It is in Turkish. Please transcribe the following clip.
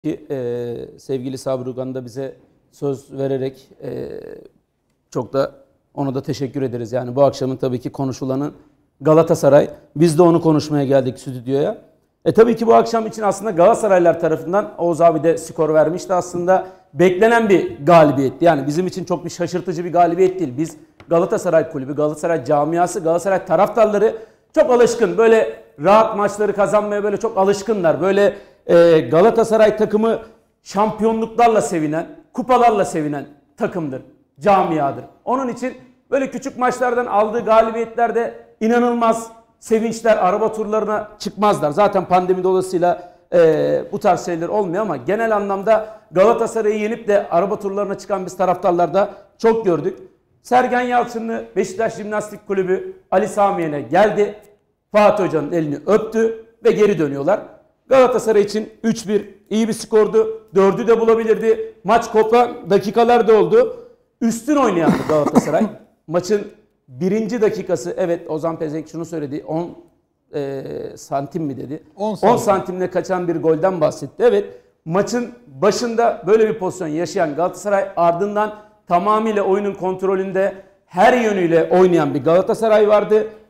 Ki sevgili Sabri Ugan da bize söz vererek çok da ona da teşekkür ederiz. Yani bu akşamın tabii ki konuşulanın Galatasaray. Biz de onu konuşmaya geldik stüdyoya. Tabii ki bu akşam için aslında Galatasaraylılar tarafından Oğuz abi de skor vermişti. Aslında beklenen bir galibiyetti. Yani bizim için çok bir şaşırtıcı bir galibiyet değil. Biz Galatasaray kulübü, Galatasaray camiası, Galatasaray taraftarları çok alışkın. Böyle rahat maçları kazanmaya böyle çok alışkınlar. Böyle Galatasaray takımı şampiyonluklarla sevinen, kupalarla sevinen takımdır, camiadır. Onun için böyle küçük maçlardan aldığı galibiyetlerde inanılmaz sevinçler, araba turlarına çıkmazlar. Zaten pandemi dolayısıyla bu tarz şeyler olmuyor ama genel anlamda Galatasaray'ı yenip de araba turlarına çıkan biz taraftarlarda çok gördük. Sergen Yalçınlı Beşiktaş Jimnastik Kulübü Ali Sami Yen'e geldi. Fatih Hoca'nın elini öptü ve geri dönüyorlar. Galatasaray için 3-1 iyi bir skordu. 4'ü de bulabilirdi. Maç kopan dakikalar da oldu. Üstün oynayandı Galatasaray. Maçın birinci dakikası, evet Ozan Pezenk şunu söyledi. 10 santim mi dedi? 10 santimle kaçan bir golden bahsetti. Evet, maçın başında böyle bir pozisyon yaşayan Galatasaray, ardından tamamıyla oyunun kontrolünde her yönüyle oynayan bir Galatasaray vardı.